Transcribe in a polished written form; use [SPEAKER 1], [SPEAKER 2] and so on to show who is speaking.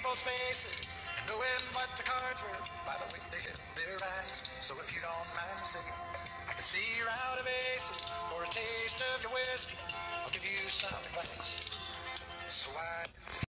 [SPEAKER 1] people's faces and knowing what the cards were by the way they hit their eyes. So if you don't mind saying, I can see you're out of aces for a taste of your whiskey. I'll give you some advice. So I